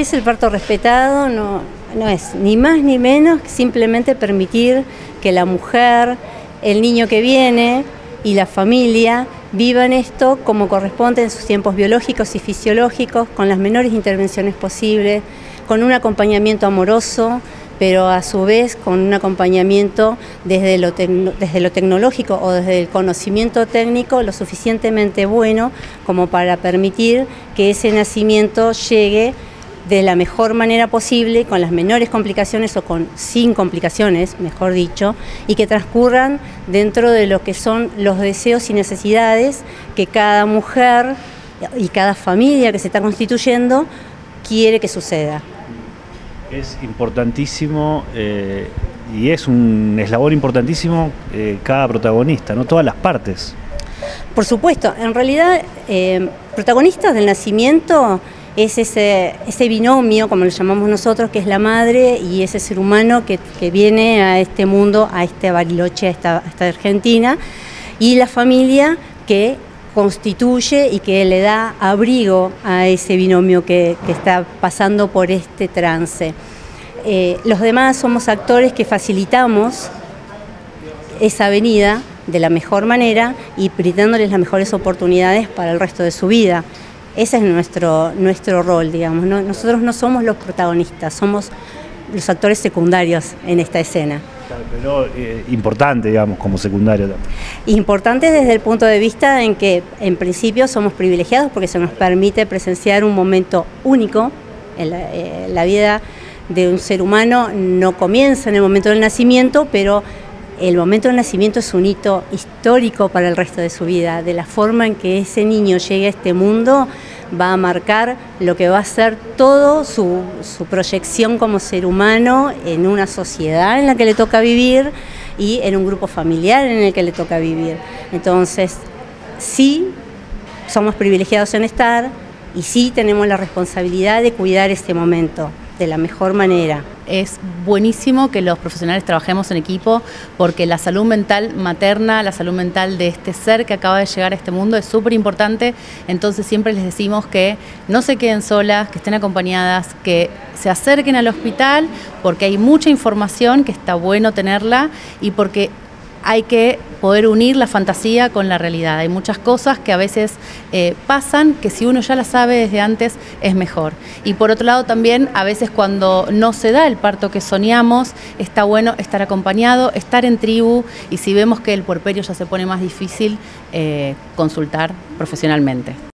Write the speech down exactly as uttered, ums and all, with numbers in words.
¿Qué es el parto respetado? No, no es ni más ni menos que simplemente permitir que la mujer, el niño que viene y la familia vivan esto como corresponde en sus tiempos biológicos y fisiológicos, con las menores intervenciones posibles, con un acompañamiento amoroso, pero a su vez con un acompañamiento desde lo, desde lo tecnológico o desde el conocimiento técnico lo suficientemente bueno como para permitir que ese nacimiento llegue de la mejor manera posible, con las menores complicaciones o con sin complicaciones, mejor dicho, y que transcurran dentro de lo que son los deseos y necesidades que cada mujer y cada familia que se está constituyendo quiere que suceda. Es importantísimo eh, y es un eslabón importantísimo eh, cada protagonista, ¿no? Todas las partes. Por supuesto, en realidad eh, protagonistas del nacimiento es ese, ese binomio, como lo llamamos nosotros, que es la madre y ese ser humano que, que viene a este mundo, a este Bariloche, a esta, a esta Argentina, y la familia que constituye y que le da abrigo a ese binomio que, que está pasando por este trance. Eh, los demás somos actores que facilitamos esa venida de la mejor manera y brindándoles las mejores oportunidades para el resto de su vida. Ese es nuestro, nuestro rol, digamos. No, nosotros no somos los protagonistas, somos los actores secundarios en esta escena. Claro, pero eh, importante, digamos, como secundario también. Importante desde el punto de vista en que, en principio, somos privilegiados porque se nos permite presenciar un momento único. En la, eh, la vida de un ser humano no comienza en el momento del nacimiento, pero el momento del nacimiento es un hito histórico para el resto de su vida. De la forma en que ese niño llegue a este mundo va a marcar lo que va a ser todo su, su proyección como ser humano en una sociedad en la que le toca vivir y en un grupo familiar en el que le toca vivir. Entonces, sí, somos privilegiados en estar y sí tenemos la responsabilidad de cuidar este momento de la mejor manera. Es buenísimo que los profesionales trabajemos en equipo porque la salud mental materna, la salud mental de este ser que acaba de llegar a este mundo es súper importante. Entonces siempre les decimos que no se queden solas, que estén acompañadas, que se acerquen al hospital porque hay mucha información que está bueno tenerla y porque hay que poder unir la fantasía con la realidad. Hay muchas cosas que a veces eh, pasan que si uno ya las sabe desde antes es mejor. Y por otro lado también a veces cuando no se da el parto que soñamos está bueno estar acompañado, estar en tribu y si vemos que el puerperio ya se pone más difícil, eh, consultar profesionalmente.